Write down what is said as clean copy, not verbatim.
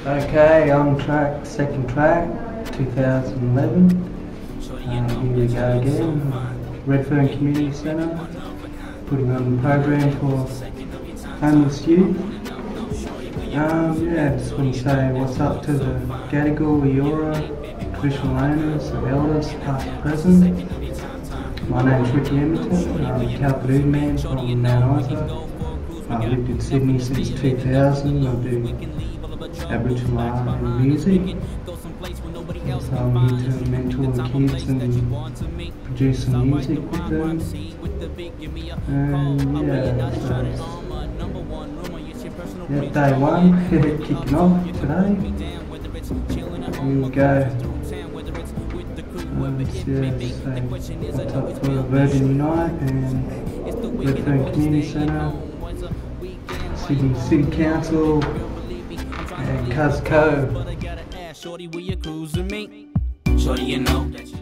Okay, on track, second track, 2011. Here we go again. Redfern Community Centre, putting on the program for homeless youth. Yeah, just want to say what's up to the Gadigal, Eora, traditional owners, the elders, past and present. My name's Ricky Emerton. I'm a Kalpadu man from Mount Isa. I've lived in Sydney since 2000. I do Aboriginal art and music. So I'm here to mentor the kids and produce some music with them. And yeah, so yeah, day one, kicking off today. Here we go. What's up for Virgin Unite and Redfern Community Centre, Sydney City Council and Cuzco. Shorty, will you cruise with me? Shorty, you know